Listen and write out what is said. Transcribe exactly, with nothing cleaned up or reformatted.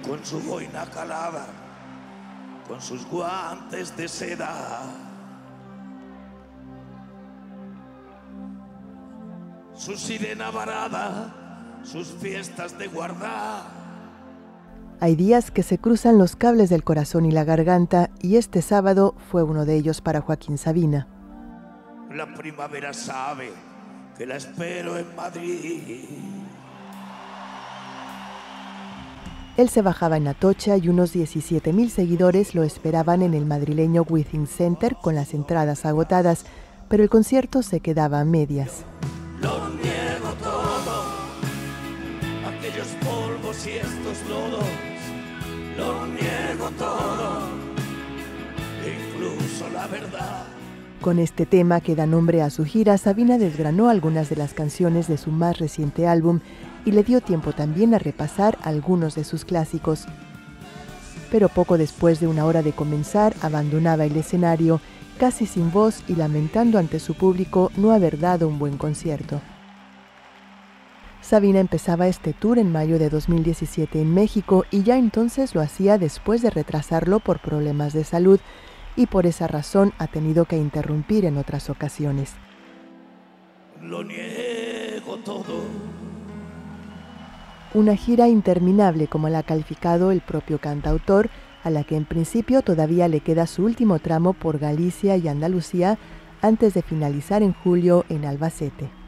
con su boina calada, con sus guantes de seda. Su sirena varada, sus fiestas de guardar. Hay días que se cruzan los cables del corazón y la garganta, y este sábado fue uno de ellos para Joaquín Sabina. La primavera sabe que la espero en Madrid. Él se bajaba en Atocha y unos diecisiete mil seguidores lo esperaban en el madrileño Withing Center con las entradas agotadas, pero el concierto se quedaba a medias. Lo niego todo, aquellos polvos y estos lodos, lo niego todo, incluso la verdad. Con este tema que da nombre a su gira, Sabina desgranó algunas de las canciones de su más reciente álbum y le dio tiempo también a repasar algunos de sus clásicos. Pero poco después de una hora de comenzar, abandonaba el escenario, casi sin voz y lamentando ante su público no haber dado un buen concierto. Sabina empezaba este tour en mayo de dos mil diecisiete en México y ya entonces lo hacía después de retrasarlo por problemas de salud, y por esa razón ha tenido que interrumpir en otras ocasiones. Lo niego todo. Una gira interminable, como la ha calificado el propio cantautor, a la que en principio todavía le queda su último tramo por Galicia y Andalucía antes de finalizar en julio en Albacete.